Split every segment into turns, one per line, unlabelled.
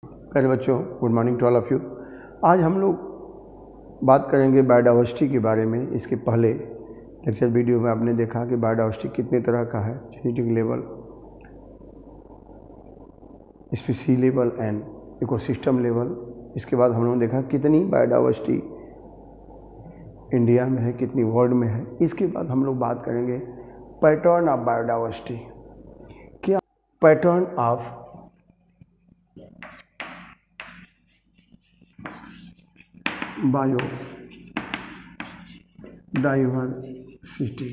प्यारे बच्चों, good morning to all of you. आज हम लोग बात करेंगे बायोडाइवर्सिटी के बारे में। इसके पहले लेक्चर वीडियो में आपने देखा कि बायोडाइवर्सिटी कितने तरह का है, genetic level, species level and ecosystem level. इसके बाद हम लोगों ने देखा कितनी बायोडाइवर्सिटी इंडिया में है, कितनी वर्ल्ड में है। इसके बाद हम लोग बात करेंगे पैटर्न ऑफ बायोडाइवर्सिटी। क्या पैटर्न ऑफ बायोडाइवर्सिटी।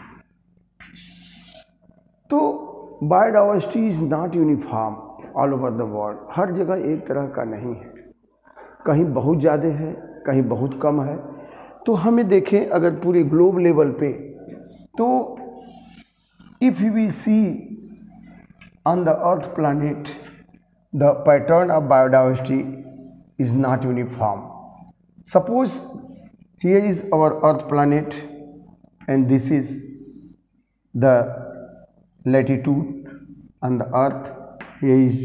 तो biodiversity is not uniform all over the world. हर जगह एक तरह का नहीं है, कहीं बहुत ज़्यादा है, कहीं बहुत कम है। तो हमें देखें अगर पूरे ग्लोब लेवल पे, तो if we see on the earth planet the pattern of biodiversity is not uniform. Suppose here is our earth planet and this is the latitude on the earth. Here is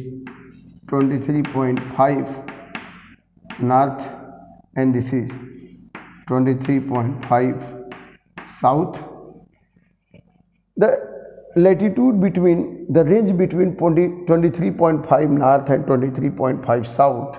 23.5 north and this is 23.5 south. The latitude between the range between 23.5 north and 23.5 south,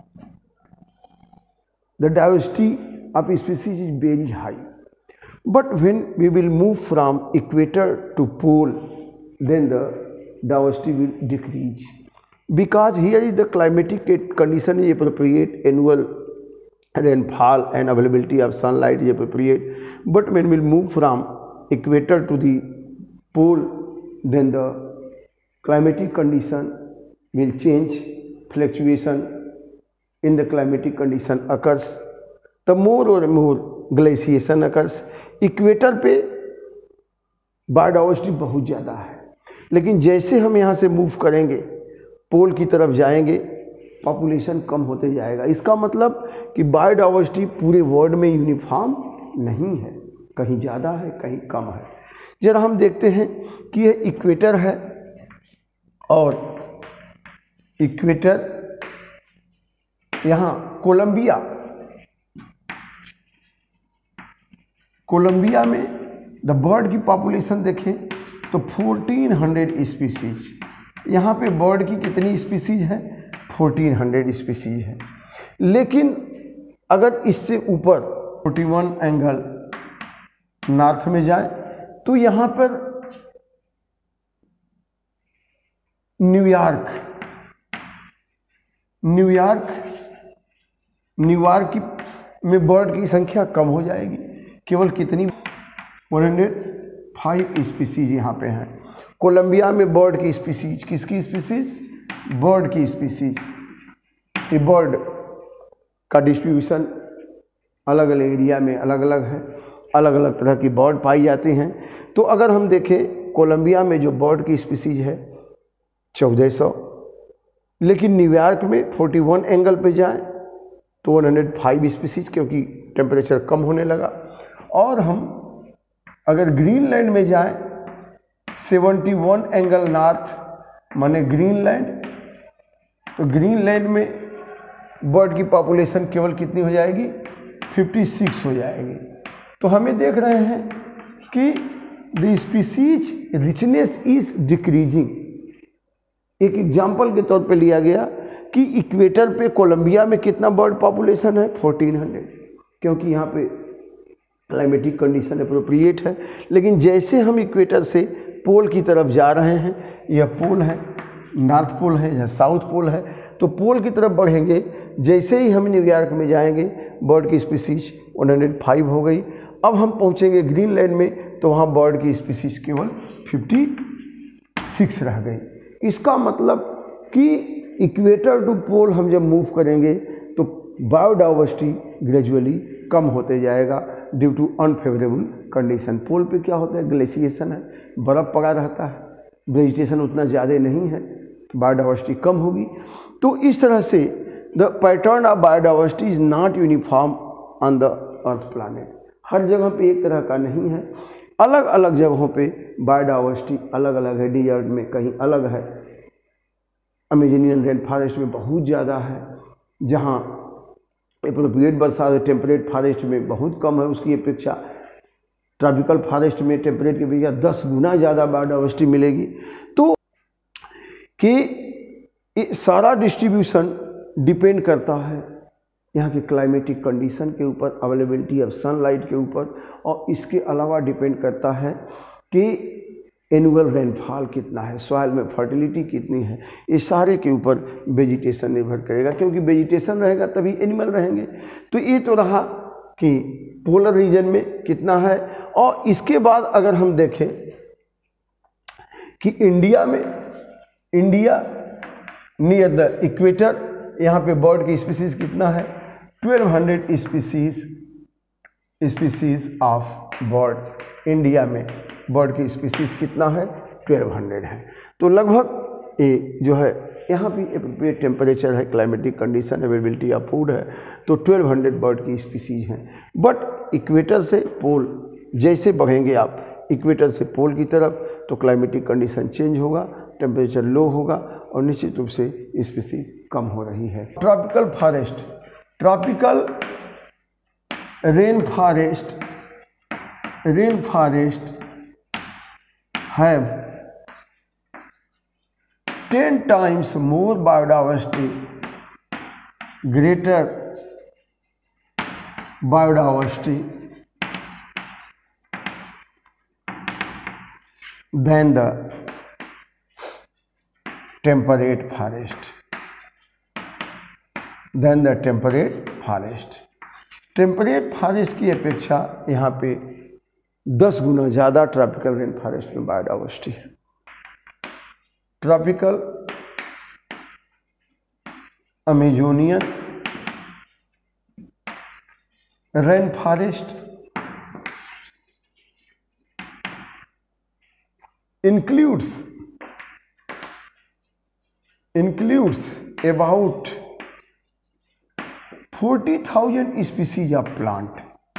the diversity of species is very high. But when we will move from equator to pole, then the diversity will decrease, because here is the climatic condition is appropriate, annual rainfall and availability of sunlight is appropriate. But when we will move from equator to the pole, then the climatic condition will change, fluctuation in the climatic condition occurs, the more or more glaciation occurs. Equator पे biodiversity बहुत ज़्यादा है, लेकिन जैसे हम यहाँ से move करेंगे, पोल की तरफ जाएंगे, पॉपुलेशन कम होते जाएगा। इसका मतलब कि बायोडाइवर्सिटी पूरे वर्ल्ड में यूनिफॉर्म नहीं है, कहीं ज़्यादा है, कहीं कम है। जरा हम देखते हैं कि ये इक्वेटर है और इक्वेटर यहाँ कोलंबिया में द बर्ड की पॉपुलेशन देखें तो 1400 स्पीसीज। यहाँ पे बर्ड की कितनी स्पीसीज है? 1400 स्पीसीज है। लेकिन अगर इससे ऊपर 41 एंगल नॉर्थ में जाए तो यहाँ पर न्यूयॉर्क की में बर्ड की संख्या कम हो जाएगी। केवल कितनी? 105 स्पीसीज यहाँ पे हैं। कोलंबिया में बर्ड की स्पीसीज, किसकी स्पीसीज? बर्ड की स्पीसीज। ये बर्ड का डिस्ट्रीब्यूशन अलग अलग एरिया में अलग अलग है, अलग अलग तरह की बर्ड पाई जाती हैं। तो अगर हम देखें कोलंबिया में जो बर्ड की स्पीसीज है 1400, लेकिन न्यूयॉर्क में 41 एंगल पे जाए तो 105 स्पीसीज, क्योंकि टेम्परेचर कम होने लगा। और हम अगर ग्रीनलैंड में जाएं 71 एंगल नॉर्थ माने ग्रीनलैंड, तो ग्रीनलैंड में बर्ड की पॉपुलेशन केवल कितनी हो जाएगी? 56 हो जाएगी। तो हमें देख रहे हैं कि the species richness is decreasing. एक एग्जाम्पल के तौर पे लिया गया कि इक्वेटर पे कोलंबिया में कितना बर्ड पॉपुलेशन है? 1400, क्योंकि यहाँ पे क्लाइमेटिक कंडीशन अप्रोप्रिएट है। लेकिन जैसे हम इक्वेटर से पोल की तरफ जा रहे हैं, यह पोल है, नॉर्थ पोल है, यह साउथ पोल है, तो पोल की तरफ बढ़ेंगे। जैसे ही हम न्यूयॉर्क में जाएंगे बर्ड की स्पीसीज 105 हो गई। अब हम पहुँचेंगे ग्रीनलैंड में तो वहाँ बर्ड की स्पीसीज केवल 56 रह गई। इसका मतलब कि इक्वेटर टू पोल हम जब मूव करेंगे तो बायोडाइवर्सिटी ग्रेजुअली कम होते जाएगा due to unfavourable condition. Pole पे क्या होता है? ग्लेशिएशन है, बर्फ़ पड़ा रहता है, वेजिटेशन उतना ज़्यादा नहीं है, तो बायोडाइवर्सिटी कम होगी। तो इस तरह से the pattern of biodiversity is not uniform on the earth planet. हर जगह पे एक तरह का नहीं है, अलग अलग जगहों पे बायोडाइवर्सिटी अलग अलग है। डिजर्ट में कहीं अलग है, अमेजोनियन रेन फॉरेस्ट में बहुत ज़्यादा है, जहाँ एप्रोप्रिएट बरसात टेम्परेट फॉरेस्ट में बहुत कम है उसकी अपेक्षा। ट्रॉपिकल फॉरेस्ट में टेम्परेट की अपेक्षा 10 गुना ज़्यादा बायोडाइवर्सिटी मिलेगी। तो कि सारा डिस्ट्रीब्यूशन डिपेंड करता है यहाँ की क्लाइमेटिक कंडीशन के ऊपर, अवेलेबिलिटी ऑफ सनलाइट के ऊपर, और इसके अलावा डिपेंड करता है कि एनुअल रेनफॉल कितना है, सॉइल में फर्टिलिटी कितनी है। ये सारे के ऊपर वेजिटेशन निर्भर करेगा, क्योंकि वेजिटेशन रहेगा तभी एनिमल रहेंगे। तो ये तो रहा कि पोलर रीजन में कितना है। और इसके बाद अगर हम देखें कि इंडिया में, इंडिया नियर द इक्वेटर, यहाँ पे बर्ड की स्पीसीज कितना है, 1200 स्पीसीज ऑफ बर्ड। इंडिया में बर्ड की स्पीसीज कितना है, 1200 है। तो लगभग ये जो है यहाँ भी एप्रोप्रिएट टेम्परेचर है, climatic condition, availability of food है, तो 1200 बर्ड की स्पीसीज हैं। बट इक्वेटर से पोल जैसे बढ़ेंगे आप इक्वेटर से पोल की तरफ, तो क्लाइमेटिक कंडीशन चेंज होगा, टेम्परेचर लो होगा और निश्चित रूप से स्पीसीज कम हो रही है। Tropical forest, tropical rain forest have 10 times more biodiversity, greater biodiversity than the temperate forest, temperate forest की अपेक्षा यहाँ पे 10 गुना ज़्यादा ट्रॉपिकल रेन फॉरेस्ट में बायोडाइवर्सिटी है। Tropical Amazonian rain forest includes about 40,000 species of plant,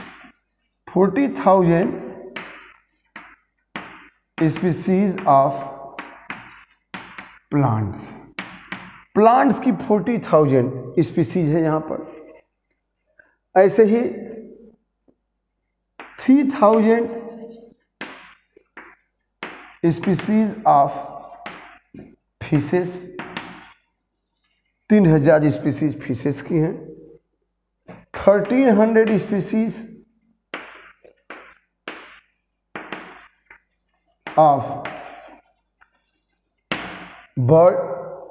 40,000 species of plants। Plants की 40,000 species है यहाँ पर। ऐसे ही 3,000 species of fishes, 3,000 species fishes की हैं। 1,300 स्पीसीज ऑफ बर्ड।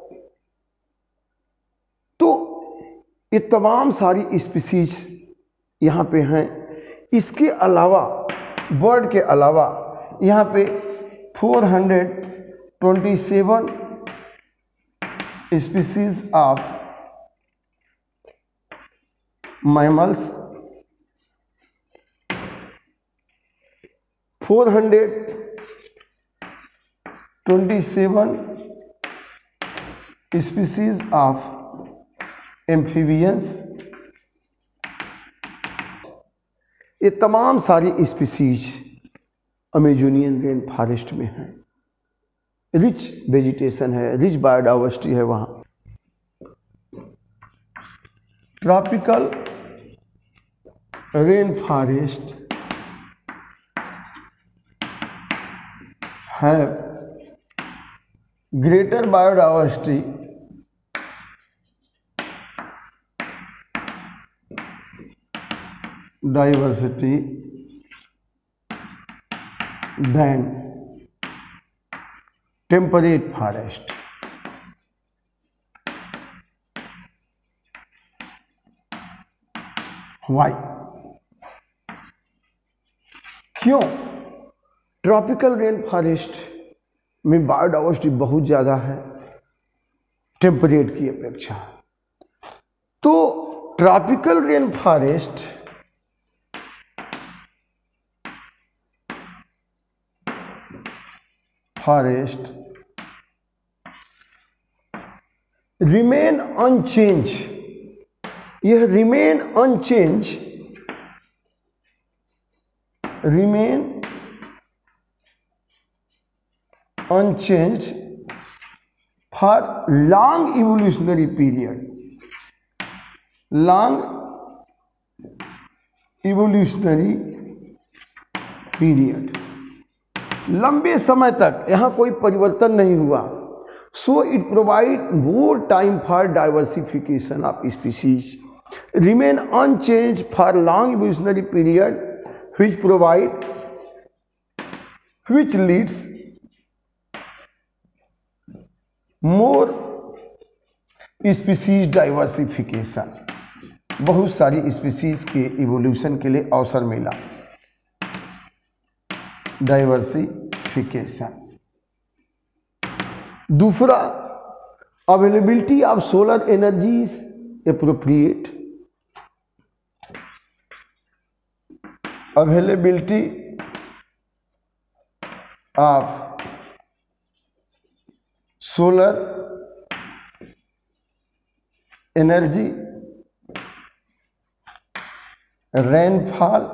तो ये तमाम सारी स्पीसीज यहाँ पे हैं। इसके अलावा बर्ड के अलावा यहाँ पे 427 species of mammals, 427 species of amphibians. ये तमाम सारी स्पीसीज अमेजोनियन रेन फॉरेस्ट में है। रिच वेजिटेशन है, रिच बायोडाइवर्सिटी है वहाँ। ट्रॉपिकल रेन फॉरेस्ट है greater biodiversity than temperate forest। Why? क्यों? ट्रॉपिकल रेन फॉरेस्ट में बायोडाइवर्सिटी बहुत ज़्यादा है टेम्परेट की अपेक्षा। तो tropical rain forest remain unchanged, यह remain unchanged for long evolutionary period, long evolutionary period, लंबे समय तक यहाँ कोई परिवर्तन नहीं हुआ. So it provide more time for diversification of species, remain unchange for long evolutionary period, which leads more species diversification. बहुत सारी स्पीसीज के इवोल्यूशन के लिए अवसर मिला. डाइवर्सिफिकेशन. दूसरा, availability of solar energy is appropriate. Availability of solar energy, rainfall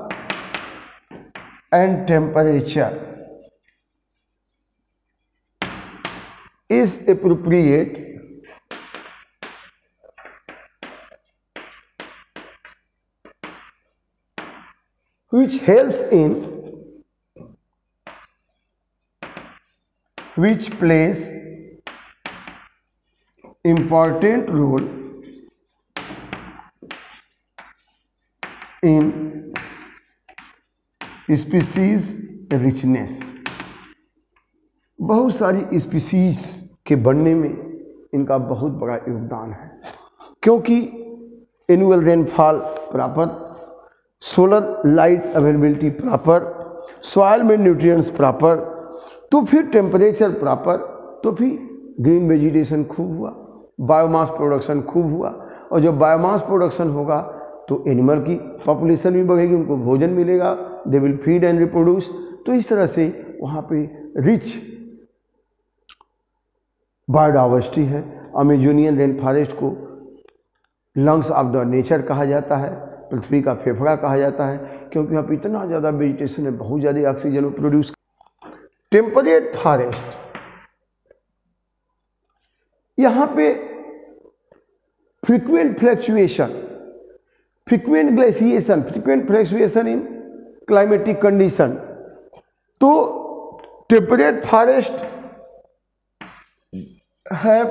and temperature is appropriate which helps in, which plays important role in species richness. बहुत सारी स्पीसीज के बनने में इनका बहुत बड़ा योगदान है, क्योंकि annual rainfall proper, solar light availability proper, soil में न्यूट्रिएंट्स प्रॉपर, तो फिर टेम्परेचर प्रॉपर, तो फिर ग्रीन वेजिटेशन खूब हुआ, बायोमास प्रोडक्शन खूब हुआ. और जब बायोमास प्रोडक्शन होगा तो एनिमल की पॉपुलेशन भी बढ़ेगी, उनको भोजन मिलेगा, they will feed and reproduce. तो इस तरह से वहाँ पे रिच बायोडाइवर्सिटी है. अमेजोनियन रेन फॉरेस्ट को लंग्स ऑफ द नेचर कहा जाता है, पृथ्वी का फेफड़ा कहा जाता है, क्योंकि यहाँ पे इतना ज़्यादा वेजिटेशन है, बहुत ज़्यादा ऑक्सीजन प्रोड्यूस. टेम्परेट फॉरेस्ट, यहाँ पे frequent fluctuation, frequent glaciation, frequent fluctuation in climatic condition. तो temperate forest have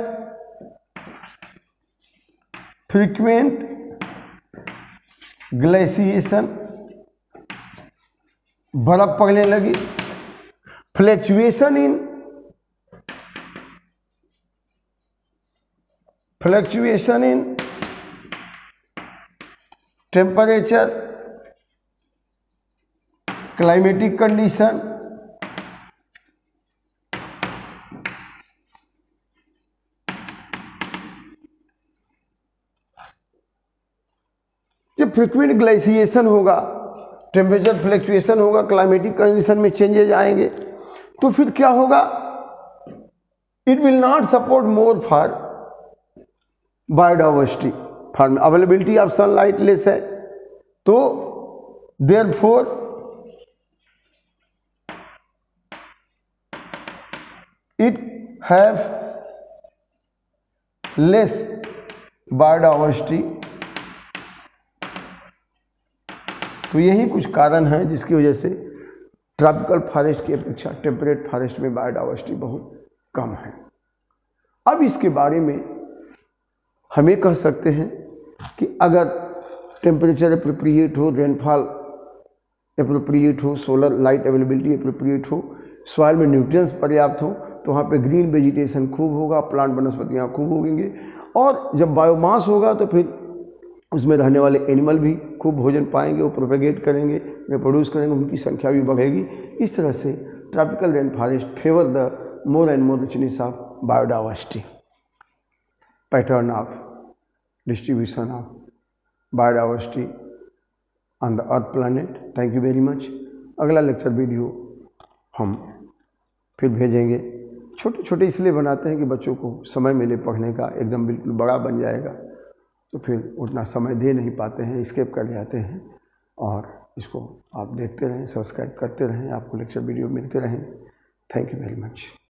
frequent glaciation, बर्फ पड़ने लगी, fluctuation in temperature, climatic condition, जब फ्रीक्वेंट ग्लेशिएशन होगा, टेम्परेचर फ्लक्चुएशन होगा, क्लाइमेटिक कंडीशन में चेंजेज आएंगे, तो फिर क्या होगा, it will not support more for biodiversity, for availability of sunlight less है. तो therefore it have less biodiversity. तो यही कुछ कारण हैं जिसकी वजह से ट्रॉपिकल फॉरेस्ट की अपेक्षा टेम्परेट फॉरेस्ट में बायोडाइवर्सिटी बहुत कम है. अब इसके बारे में हम ये कह सकते हैं कि अगर टेम्परेचर एप्रोप्रिएट हो, रेनफॉल एप्रोप्रिएट हो, सोलर लाइट अवेलेबिलिटी एप्रोप्रिएट हो, सॉइल में न्यूट्रिएंट्स पर्याप्त हो, तो वहाँ पे ग्रीन वेजिटेशन खूब होगा, प्लांट वनस्पतियाँ खूब होंगे. और जब बायोमास होगा तो फिर उसमें रहने वाले एनिमल भी खूब भोजन पाएंगे, वो प्रोपेगेट करेंगे, रिप्रोड्यूस करेंगे, उनकी संख्या भी बढ़ेगी. इस तरह से tropical rain forest favour the more and more richness of biodiversity. Pattern of distribution of biodiversity on the earth planet. Thank you very much. अगला लेक्चर वीडियो हम फिर भेजेंगे. छोटे छोटे इसलिए बनाते हैं कि बच्चों को समय मिले पढ़ने का, एकदम बिल्कुल बड़ा बन जाएगा तो फिर उतना समय दे नहीं पाते हैं, स्किप कर जाते हैं. और इसको आप देखते रहें, सब्सक्राइब करते रहें, आपको लेक्चर वीडियो मिलते रहें. Thank you very much.